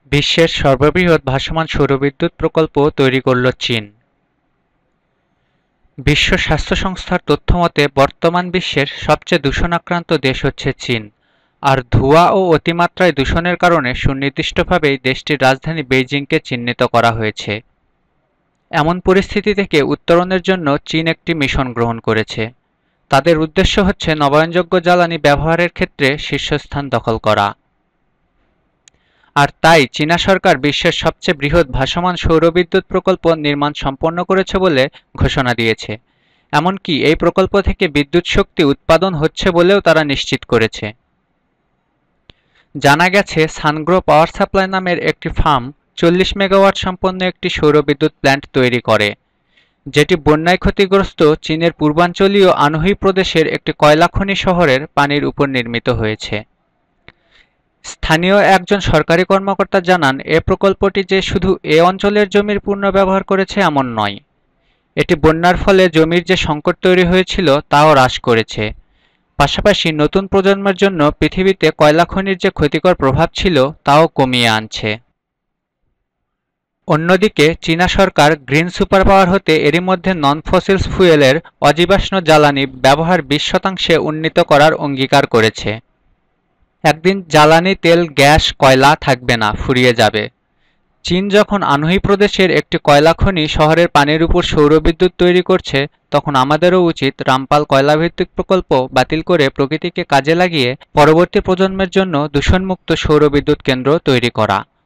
বিশ্বের সর্ববৃহৎ ভাসমান সৌরবিদ্যুৎ প্রকল্প তৈরি করল চীন। বিশ্ব স্বাস্থ্য সংস্থার তথ্যমতে বর্তমান বিশ্বের সবচেয়ে দূষণাক্রান্ত দেশ হচ্ছে চীন, আর ধোঁয়া ও অতিমাত্রায় দূষণের কারণে সুনির্দিষ্টভাবেই দেশটির রাজধানী বেইজিংকে চিহ্নিত করা হয়েছে। এমন পরিস্থিতি থেকে উত্তরণের জন্য চীন একটি মিশন গ্রহণ করেছে। তাদের উদ্দেশ্য হচ্ছে নবায়নযোগ্য জ্বালানি ব্যবহারের ক্ষেত্রে শীর্ষস্থান দখল করা। আর তাই চীনা সরকার বিশ্বের সবচেয়ে বৃহৎ ভাসমান সৌরবিদ্যুৎ প্রকল্প নির্মাণ সম্পন্ন করেছে বলে ঘোষণা দিয়েছে। এমনকি এই প্রকল্প থেকে বিদ্যুৎ শক্তি উৎপাদন হচ্ছে বলেও তারা নিশ্চিত করেছে। জানা গেছে, সানগ্রো পাওয়ার সাপ্লাই নামের একটি ফার্ম 40 মেগাওয়াট সম্পন্ন একটি সৌরবিদ্যুৎ প্ল্যান্ট তৈরি করে, যেটি বন্যায় ক্ষতিগ্রস্ত চীনের পূর্বাঞ্চলীয় আনহুই প্রদেশের একটি কয়লা খনি শহরের পানির উপর নির্মিত হয়েছে। স্থানীয় একজন সরকারি কর্মকর্তা জানান, এ প্রকল্পটি যে শুধু এ অঞ্চলের জমির পুনর্ব্যবহার করেছে এমন নয়, এটি বন্যার ফলে জমির যে সংকট তৈরি হয়েছিল তাও হ্রাস করেছে। পাশাপাশি নতুন প্রজন্মের জন্য পৃথিবীতে কয়লা খনির যে ক্ষতিকর প্রভাব ছিল তাও কমিয়ে আনছে। অন্যদিকে চীনা সরকার গ্রিন সুপার পাওয়ার হতে এরই মধ্যে নন ফসিলস ফুয়েলের অজীবাশ্ম জ্বালানি ব্যবহার 20% উন্নীত করার অঙ্গীকার করেছে। একদিন জ্বালানি তেল, গ্যাস, কয়লা থাকবে না, ফুরিয়ে যাবে। চীন যখন আনহুই প্রদেশের একটি কয়লা খনি শহরের পানির উপর সৌরবিদ্যুৎ তৈরি করছে, তখন আমাদেরও উচিত রামপাল কয়লাভিত্তিক প্রকল্প বাতিল করে প্রকৃতিকে কাজে লাগিয়ে পরবর্তী প্রজন্মের জন্য দূষণমুক্ত সৌরবিদ্যুৎ কেন্দ্র তৈরি করা।